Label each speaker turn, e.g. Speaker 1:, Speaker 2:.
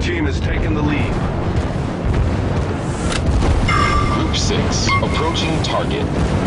Speaker 1: team has taken the lead.
Speaker 2: Group 6, approaching target.